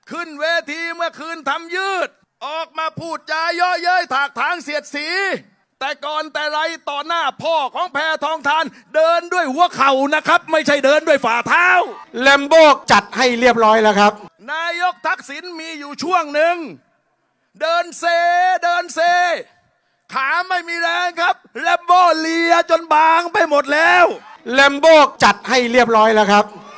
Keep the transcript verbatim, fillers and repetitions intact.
ขึ้นเวทีเมื่อคืนทำยืดออกมาพูดจาเยาะเย้ยถากถางเสียดสีแต่ก่อนแต่ไรต่อหน้าพ่อของแพทองธารเดินด้วยหัวเข่านะครับไม่ใช่เดินด้วยฝ่าเท้าแลมโบ้จัดให้เรียบร้อยแล้วครับนายกทักษิณมีอยู่ช่วงหนึ่งเดินเซเดินเซขาไม่มีแรงครับแลมโบ้เลียจนบางไปหมดแล้วแลมโบ้จัดให้เรียบร้อยแล้วครับ